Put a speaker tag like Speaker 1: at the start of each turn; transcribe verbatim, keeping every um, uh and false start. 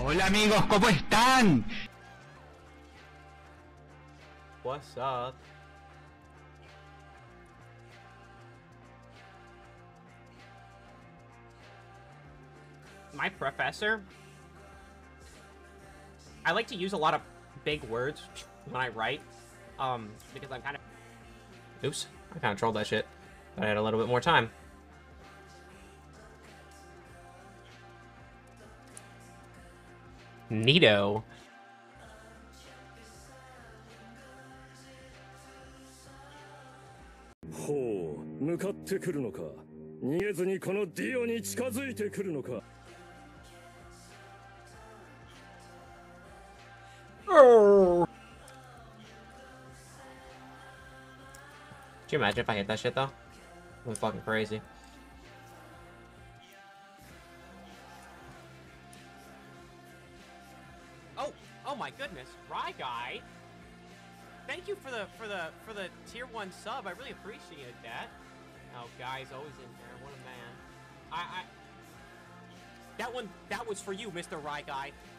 Speaker 1: Hola amigos, ¿cómo están?
Speaker 2: What's up? My professor, I like to use a lot of big words when I write, um, because I'm kind of... Oops, I kind of trolled that shit, but I had a little bit more time. Neato.
Speaker 3: ほう、向かってくるのか。逃げずにこのディオに近づいてくるのか。
Speaker 2: Oh. Could you imagine if I hit that shit though? It was fucking crazy. Oh, oh my goodness, Rye Guy. Thank you for the for the for the tier one sub. I really appreciate that. Oh, Guy's always in there. What a man. I I. That one that was for you, Mister Rye Guy.